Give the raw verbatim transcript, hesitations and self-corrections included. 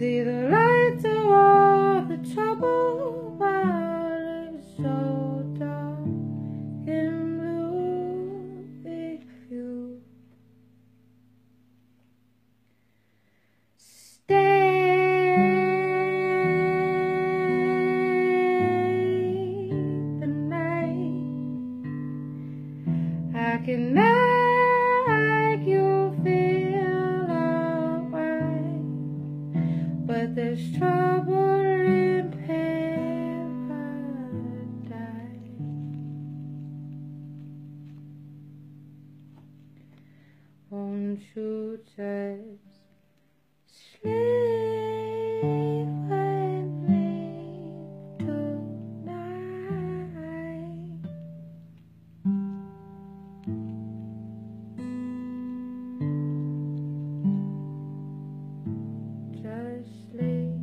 see the lights of all the trouble while it's so dark and blue. If you stay the night, I can make you feel alright. But there's trouble in paradise. Won't you just sleep with me tonight? Just sleep.